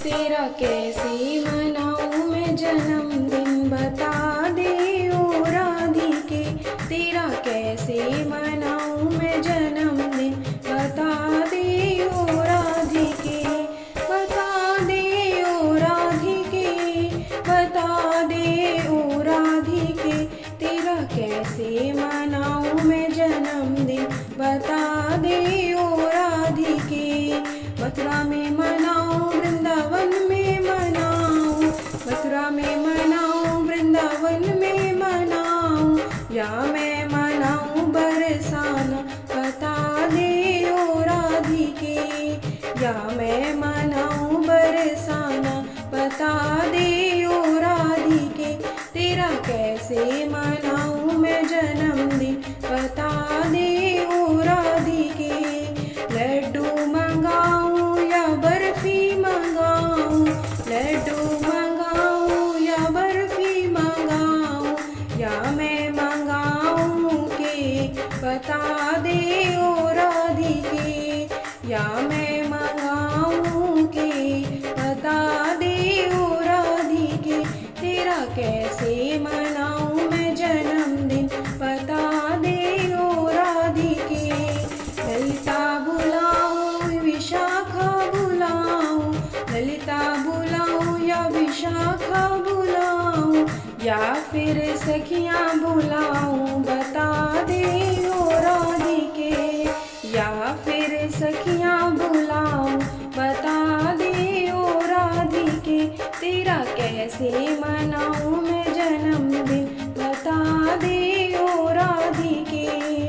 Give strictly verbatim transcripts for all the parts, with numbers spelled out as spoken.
तेरा कैसे मनाऊं मैं जन्मदिन, बता दे ओ राधिके। तेरा कैसे मनाऊं मैं जन्मदिन, बता दे ओ राधिके। बता दे ओ राधिके, बता दे ओ राधिके। तेरा कैसे मनाऊं मैं जन्मदिन, बता दे ओ राधिके। मथुरा में मनाऊं, वृंदावन में मनाऊं, मथुरा में मनाऊं, वृंदावन में मनाऊं, या मैं मनाऊं बरसाना, बता दे ओ राधिके। या मैं मनाऊं बरसाना, बता दे ओ राधिके। तेरा कैसे मनाऊं मैं जन्मदिन, बता दे ओ राधिके। लड्डू मंगाऊं या बर्फी मंगाऊं, लड्डू मंगाऊं या बर्फी मंगाऊं, या मैं मंगाऊं के बता दे ओ राधिके। या मैं मंगाऊं के बता दे ओ राधिके। तेरा कैसे मनाऊं मैं जन्मदिन, बता दे ओ राधिके। ललिता बुलाऊं विशाखा बुलाऊं, ललिता बुलाऊं या विशाखा बुलाऊं, या फिर सखियां बुलाऊं, बता दे ओ राधिके। या फिर सखियां बुलाऊं, बता दे ओ राधिके। तेरा कैसे मनाऊं मैं जन्मदिन, बता दे ओ राधिके।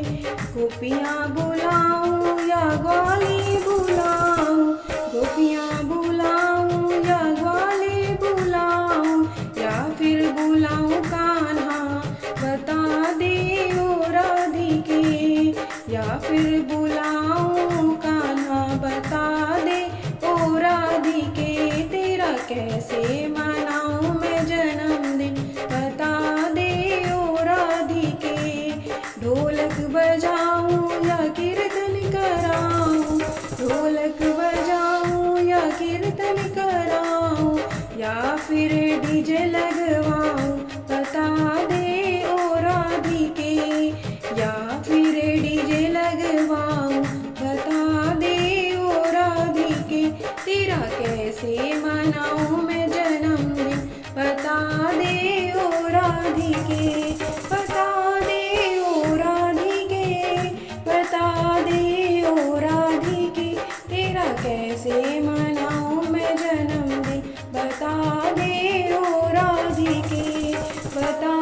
गोपियां बुलाऊं या ग्वाली बुलाऊं, गोपियां बुलाऊं या ग्वाली बुलाऊं, या फिर बुलाऊं कान्हा, बता दे ओ राधिके। या फिर बुलाऊं कान्हा, बता दे ओ राधिके। तेरा कैसे मनाऊं मैं जन्मदिन, बता दे ओ राधिके। ढोलक बजाऊं या कीर्तन कराऊं, ढोलक बजाऊं या कीर्तन कराऊं, या फिर डीजे लगवाऊं, बता दे ओ राधिके। या फिर डीजे लगवाऊं, बता दे ओ राधिके। तेरा कैसे मनाऊं मैं जन्मदिन, बता दे ओ राधिके। बता दे ओ राधिके, बता दे ओ राधिके। तेरा कैसे मनाऊं मैं जन्मदिन, बता दे ओ राधिके। बता